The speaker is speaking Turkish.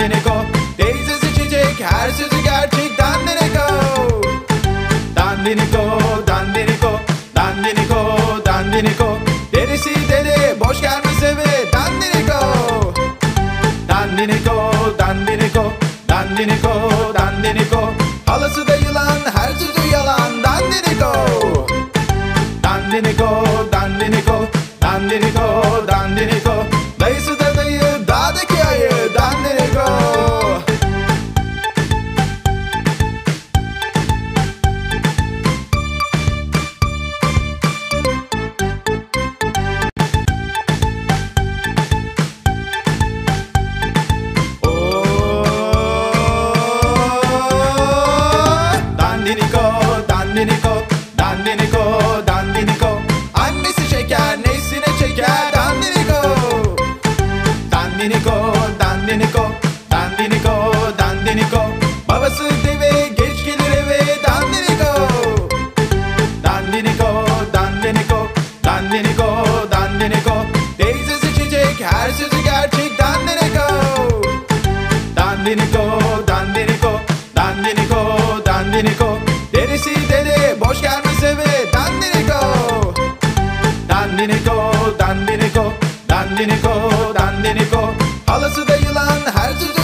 Dandiniko. Teyzesi çiçek, her sözü gerçek. Dandiniko. Dandiniko, dandiniko, dandiniko, dandiniko. Derisi dede, boş gelmez eve. Dandiniko. Dandiniko, dandiniko, dandiniko, dandiniko. Halası da yılan, her sözü yalan. Dandiniko. Dandiniko, dandiniko, dandiniko, dandiniko. Dayısı da dayı, dağdaki ayı. Dandiniko. Dandiniko, dandiniko, dandiniko, dandiniko. Annesi şeker, nesine çeker. Dandiniko. Dandiniko, dandiniko, dandiniko, dandiniko. Babası deve, geç gelir eve. Dandiniko. Dandiniko, dandiniko, dandiniko, dandiniko. Teyzesi çiçek, her sözü gerçek. Dandiniko. Dandiniko, dandiniko, dandiniko, dandiniko. Derisi dede, boş gelmez eve. Dandiniko. Dandiniko, dandiniko, dandiniko, dandiniko. Halası da yılan, her sözü